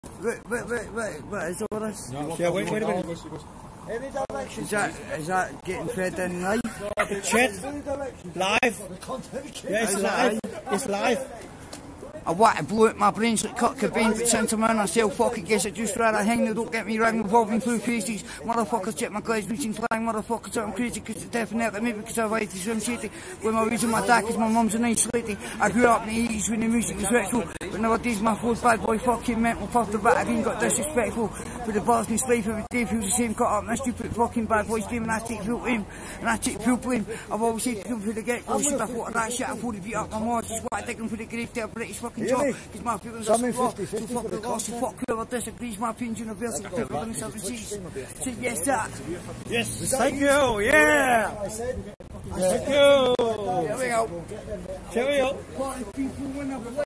Wait, is all this? No, yeah, wait a minute. Is that getting fed in live? Shit. Live. Yeah, it's live. It's live. I want to blow out my brains like Kurt Cobain, but since I'm in a cell fucking guess it just rather hang now, don't get me wrong, revolving through faces. Motherfuckers check my guys reaching flying, motherfuckers I'm crazy because it's definitely me because I write this room shitty. When my reason my dad is my mum's a nice lady. I grew up in the 80s when the music was retro, but nowadays my fourth bad boy fucking mental puffed about again got disrespectful. For the bars in his life every day feels the same, cut up my stupid fucking bad boys game and I take full aim and I take full blame. I've always said to them for the get-go, shit I thought of that shit, I thought to beat up my mods, just what I dig them for the grave to a British fucking job. Because my feelings are so raw, so fuck the loss, so fuck whoever disagrees, my opinion's universal, I can't live in the Say yes, Dad. Yes, thank you, yeah. Thank you. Here we go. Cheerio.